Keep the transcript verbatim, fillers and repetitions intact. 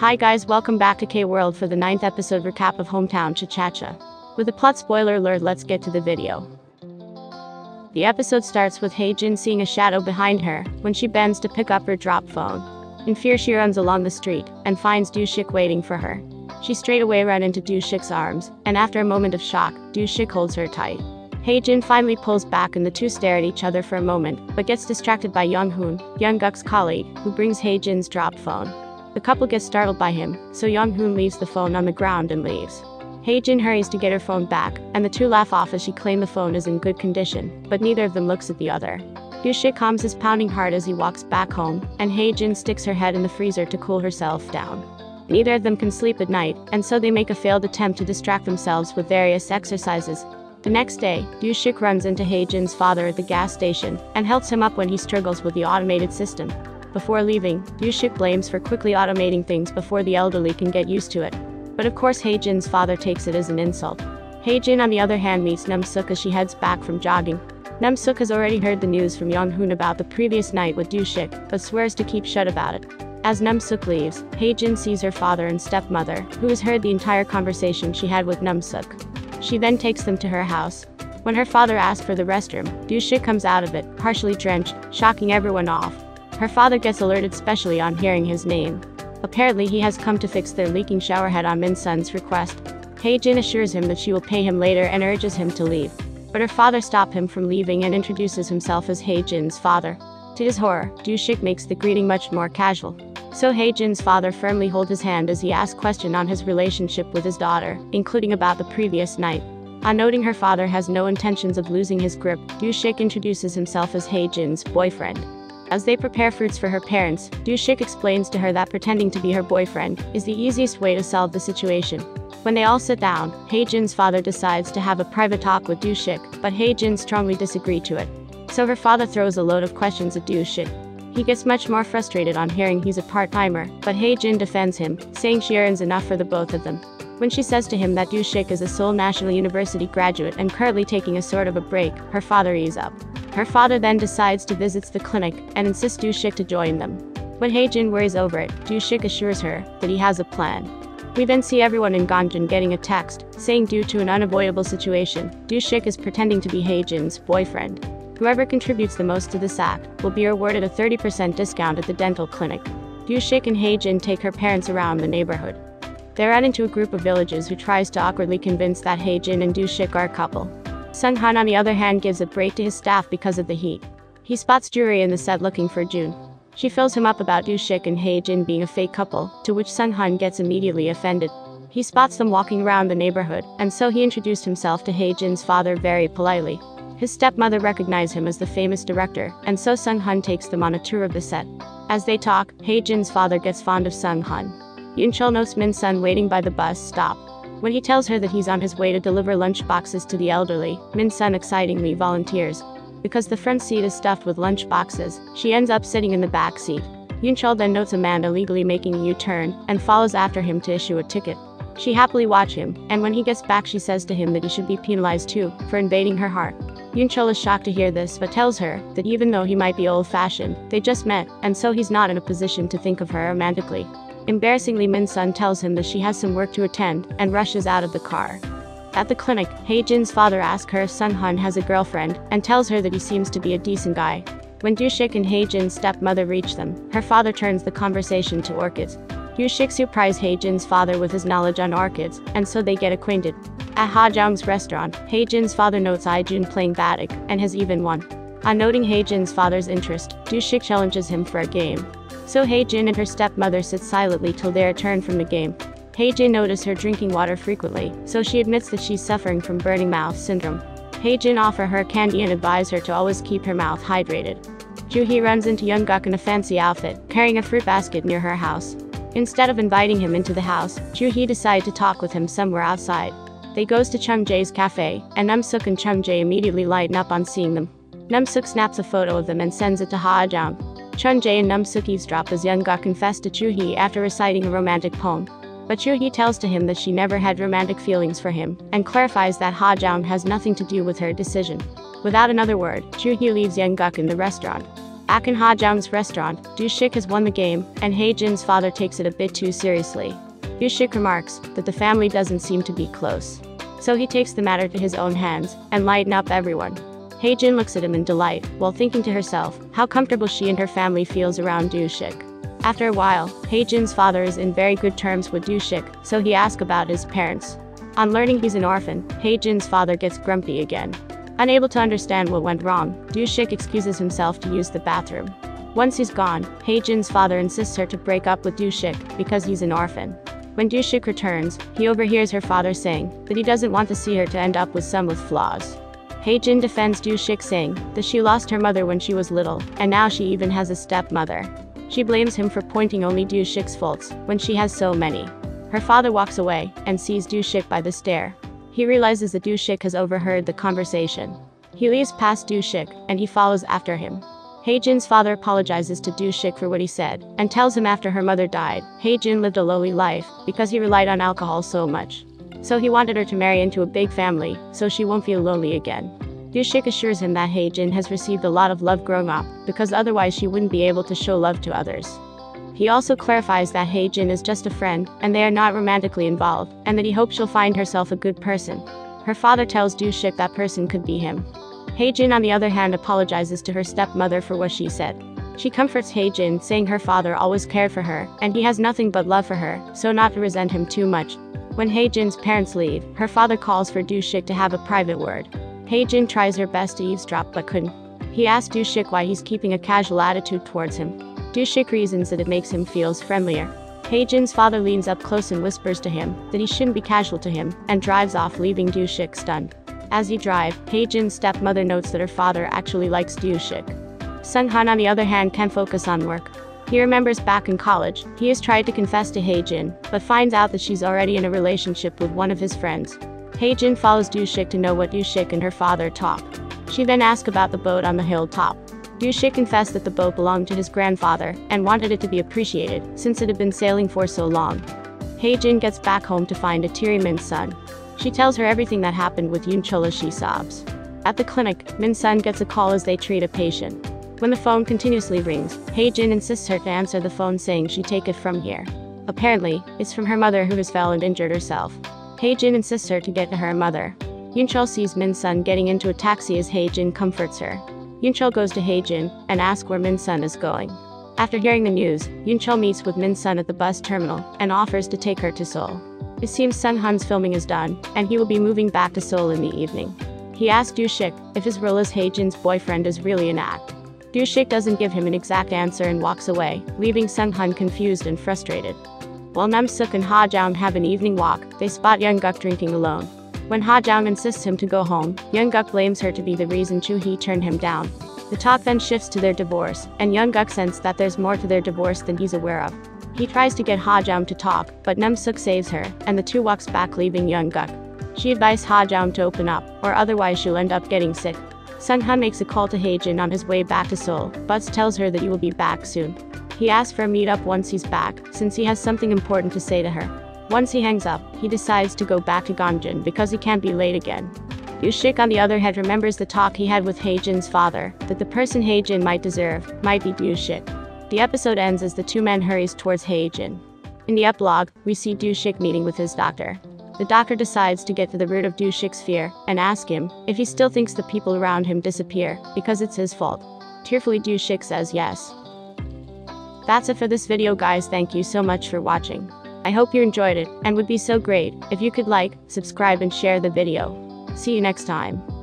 Hi guys, welcome back to K-World for the ninth episode recap of Hometown ChaChaCha. With a plot spoiler alert, let's get to the video. The episode starts with Hye-jin seeing a shadow behind her when she bends to pick up her drop phone. In fear, she runs along the street and finds Du-sik waiting for her. She straightaway runs into Du-sik's arms, and after a moment of shock, Du-sik holds her tight. Hye-jin finally pulls back and the two stare at each other for a moment, but gets distracted by Young-hoon, Young-guk's colleague, who brings Hye-jin's drop phone. The couple gets startled by him, so Young-hoon leaves the phone on the ground and leaves. Hye-jin hurries to get her phone back, and the two laugh off as she claims the phone is in good condition, but neither of them looks at the other. Du-sik calms his pounding heart as he walks back home, and Hye-jin sticks her head in the freezer to cool herself down. Neither of them can sleep at night, and so they make a failed attempt to distract themselves with various exercises. The next day, Du-sik runs into Hye-jin's father at the gas station and helps him up when he struggles with the automated system. Before leaving, Du-sik blames for quickly automating things before the elderly can get used to it. But of course Hye-jin's father takes it as an insult. Hye-jin on the other hand meets Nam-suk as she heads back from jogging. Nam-suk has already heard the news from Young-hoon about the previous night with Du-sik, but swears to keep shut about it. As Nam-suk leaves, Hye-jin sees her father and stepmother, who has heard the entire conversation she had with Nam-suk. She then takes them to her house. When her father asks for the restroom, Du-sik comes out of it, partially drenched, shocking everyone off. Her father gets alerted especially on hearing his name. Apparently he has come to fix their leaking showerhead on Min-sun's request. Hye-jin assures him that she will pay him later and urges him to leave. But her father stops him from leaving and introduces himself as Hye-jin's father. To his horror, Du-sik makes the greeting much more casual. So Hye-jin's father firmly holds his hand as he asks questions on his relationship with his daughter, including about the previous night. On noting her father has no intentions of losing his grip, Du-sik introduces himself as Hye-jin's boyfriend. As they prepare fruits for her parents, Du-sik explains to her that pretending to be her boyfriend is the easiest way to solve the situation. When they all sit down, Hye-jin's father decides to have a private talk with Du-sik, but Hye-jin strongly disagrees to it. So her father throws a load of questions at Du-sik. He gets much more frustrated on hearing he's a part-timer, but Hye-jin defends him, saying she earns enough for the both of them. When she says to him that Du-sik is a Seoul National University graduate and currently taking a sort of a break, her father eases up. Her father then decides to visit the clinic and insists Du-sik to join them. When Hye-jin worries over it, Du-sik assures her that he has a plan. We then see everyone in Gongjin getting a text, saying due to an unavoidable situation, Du-sik is pretending to be Hye-jin's boyfriend. Whoever contributes the most to this act will be awarded a thirty percent discount at the dental clinic. Du-sik and Hye-jin take her parents around the neighborhood. They run into a group of villagers who tries to awkwardly convince that Hye-jin and Du-sik are a couple. Sung-han on the other hand gives a break to his staff because of the heat. He spots Juri in the set looking for Jun. She fills him up about Du-sik and Hye-jin being a fake couple, to which Sung-han gets immediately offended. He spots them walking around the neighborhood, and so he introduced himself to Hye-jin's father very politely. His stepmother recognized him as the famous director, and so Sung-han takes them on a tour of the set. As they talk, Hye-jin's father gets fond of Sung-han. Yoon-chul notes Min-sun waiting by the bus stop. When he tells her that he's on his way to deliver lunch boxes to the elderly, Min-sun excitingly volunteers. Because the front seat is stuffed with lunch boxes, she ends up sitting in the back seat. Yoon-chul then notes a man illegally making a U-turn, and follows after him to issue a ticket. She happily watches him, and when he gets back she says to him that he should be penalized too, for invading her heart. Yoon-chul is shocked to hear this but tells her that even though he might be old-fashioned, they just met, and so he's not in a position to think of her romantically. Embarrassingly, Min-sun tells him that she has some work to attend, and rushes out of the car. At the clinic, Hye-jin's father asks her if Sung-han has a girlfriend, and tells her that he seems to be a decent guy. When Du-sik and Hye-jin's stepmother reach them, her father turns the conversation to orchids. Du-sik surprises Hye-jin's father with his knowledge on orchids, and so they get acquainted. At Ha-jung's restaurant, Hye-jin's father notes Ijun playing Batik, and has even won. On noting Hye-jin's father's interest, Du-sik challenges him for a game. So Hye-jin and her stepmother sit silently till they return from the game. Hye-jin notices her drinking water frequently, so she admits that she's suffering from burning mouth syndrome. Hye-jin offers her candy and advises her to always keep her mouth hydrated. Joo-hee runs into Young-guk in a fancy outfit, carrying a fruit basket near her house. Instead of inviting him into the house, Joo-hee decides to talk with him somewhere outside. They goes to Chung-jae's cafe, and Nam-suk and Chung-jae immediately lighten up on seeing them. Nam-suk snaps a photo of them and sends it to Ha-jung. Chung-jae and Nam-suk eavesdrop as Young-guk confess to Joo-hee after reciting a romantic poem. But Joo-hee tells to him that she never had romantic feelings for him, and clarifies that Ha-jung has nothing to do with her decision. Without another word, Joo-hee leaves Young-guk in the restaurant. Back in Ha-jung's restaurant, Du-sik has won the game, and Hye-jin's father takes it a bit too seriously. Du-sik remarks that the family doesn't seem to be close. So he takes the matter to his own hands, and lighten up everyone. Hye-jin looks at him in delight, while thinking to herself how comfortable she and her family feels around Du-sik. After a while, Hye-jin's father is in very good terms with Du-sik, so he asks about his parents. On learning he's an orphan, Hye-jin's father gets grumpy again. Unable to understand what went wrong, Du-sik excuses himself to use the bathroom. Once he's gone, Hye-jin's father insists her to break up with Du-sik because he's an orphan. When Du-sik returns, he overhears her father saying that he doesn't want to see her to end up with some with flaws. Hye-jin defends Du-sik, saying that she lost her mother when she was little, and now she even has a stepmother. She blames him for pointing only Du-sik's faults, when she has so many. Her father walks away, and sees Du-sik by the stair. He realizes that Du-sik has overheard the conversation. He leaves past Du-sik, and he follows after him. Hye-jin's father apologizes to Du-sik for what he said, and tells him after her mother died, Hye-jin lived a lowly life, because he relied on alcohol so much. So he wanted her to marry into a big family, so she won't feel lonely again. Du-sik assures him that Hye-jin has received a lot of love growing up, because otherwise she wouldn't be able to show love to others. He also clarifies that Hye-jin is just a friend, and they are not romantically involved, and that he hopes she'll find herself a good person. Her father tells Du-sik that person could be him. Hye-jin on the other hand apologizes to her stepmother for what she said. She comforts Hye-jin, saying her father always cared for her, and he has nothing but love for her, so not to resent him too much. When Hye-jin's parents leave, her father calls for Du-sik to have a private word. Hye-jin tries her best to eavesdrop but couldn't. He asks Du-sik why he's keeping a casual attitude towards him. Du-sik reasons that it makes him feel friendlier. Hye-jin's father leans up close and whispers to him that he shouldn't be casual to him, and drives off, leaving Du-sik stunned. As he drives, Hye-jin's stepmother notes that her father actually likes Du-sik. Sung-han on the other hand can focus on work. He remembers back in college, he has tried to confess to Hye-jin, but finds out that she's already in a relationship with one of his friends. Hye-jin follows Du-sik to know what Du-sik and her father talk. She then asks about the boat on the hilltop. Du-sik confessed that the boat belonged to his grandfather, and wanted it to be appreciated, since it had been sailing for so long. Hye-jin gets back home to find a teary Min-sun. She tells her everything that happened with Yoon-chul as she sobs. At the clinic, Min-sun gets a call as they treat a patient. When the phone continuously rings, Hye-jin insists her to answer the phone, saying she take it from here. Apparently, it's from her mother, who has fell and injured herself. Hye-jin insists her to get to her mother. Yoon-chul sees Min-sun getting into a taxi as Hye-jin comforts her. Yoon-chul goes to Hye-jin and asks where Min-sun is going. After hearing the news, Yoon-chul meets with Min-sun at the bus terminal and offers to take her to Seoul. It seems Sung-han's filming is done, and he will be moving back to Seoul in the evening. He asks Du-sik if his role as Hye-jin's boyfriend is really an act. Du-sik doesn't give him an exact answer and walks away, leaving Sung-han confused and frustrated. While Nam-suk and Ha-jung have an evening walk, they spot Young-guk drinking alone. When Ha-jung insists him to go home, Young-guk blames her to be the reason Chu-hee turned him down. The talk then shifts to their divorce, and Young-guk senses that there's more to their divorce than he's aware of. He tries to get Ha-jung to talk, but Nam-suk saves her, and the two walks back, leaving Young-guk. She advises Ha-jung to open up, or otherwise she'll end up getting sick. Sung-han makes a call to Hye-jin on his way back to Seoul, but tells her that he will be back soon. He asks for a meet-up once he's back, since he has something important to say to her. Once he hangs up, he decides to go back to Gongjin because he can't be late again. Du-sik on the other hand remembers the talk he had with Hye-jin's father, that the person Hye-jin might deserve might be Du-sik. The episode ends as the two men hurries towards Hye-jin. In the epilogue, we see Du-sik meeting with his doctor. The doctor decides to get to the root of Du-sik's fear, and ask him if he still thinks the people around him disappear because it's his fault. Tearfully, Du-sik says yes. That's it for this video, guys. Thank you so much for watching. I hope you enjoyed it, and would be so great if you could like, subscribe and share the video. See you next time.